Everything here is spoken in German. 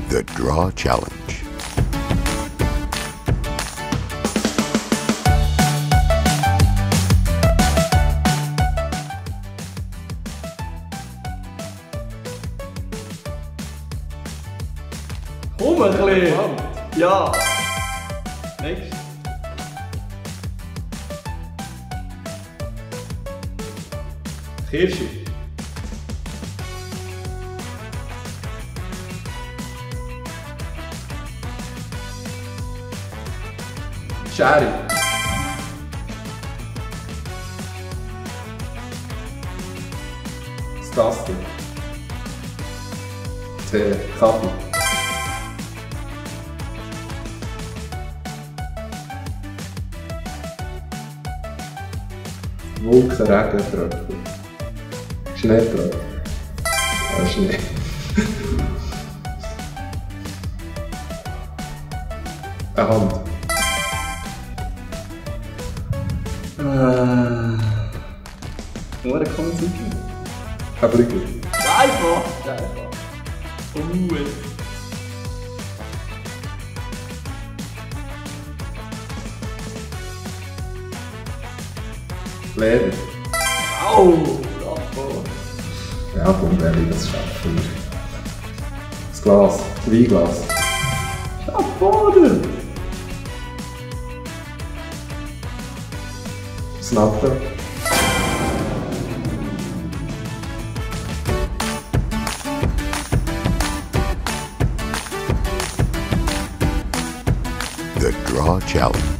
The Draw Challenge. Komm ein bisschen! Ja! Next! Kirsche. Schere. Das Taste. Tee. Kaffee. Wolken, Regen, Tröpfchen. Schneetröpfchen. Schnee. Eine Hand. Woher kommt es nicht? Eine Brücke. Einfach! Einfach! Lehrer. Au! Bravo! Ja, komm, Berlin, das schaffen wir. Das Glas. Das Weinglas. Schaffboden! Das Nappe. The Draw Challenge.